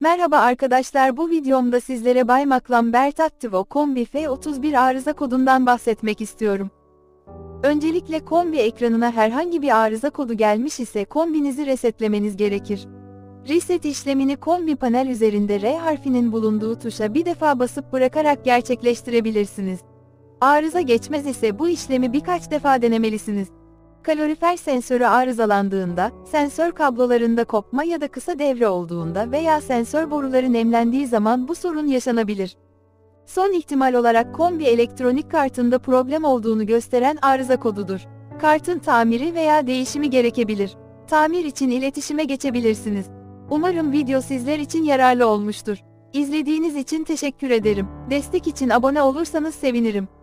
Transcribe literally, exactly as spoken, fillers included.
Merhaba arkadaşlar, bu videomda sizlere Bay Maklam Bertattivo Kombi F otuz bir arıza kodundan bahsetmek istiyorum. Öncelikle kombi ekranına herhangi bir arıza kodu gelmiş ise kombinizi resetlemeniz gerekir. Reset işlemini kombi panel üzerinde R harfinin bulunduğu tuşa bir defa basıp bırakarak gerçekleştirebilirsiniz. Arıza geçmez ise bu işlemi birkaç defa denemelisiniz. Kalorifer sensörü arızalandığında, sensör kablolarında kopma ya da kısa devre olduğunda veya sensör boruları nemlendiği zaman bu sorun yaşanabilir. Son ihtimal olarak kombi elektronik kartında problem olduğunu gösteren arıza kodudur. Kartın tamiri veya değişimi gerekebilir. Tamir için iletişime geçebilirsiniz. Umarım video sizler için yararlı olmuştur. İzlediğiniz için teşekkür ederim. Destek için abone olursanız sevinirim.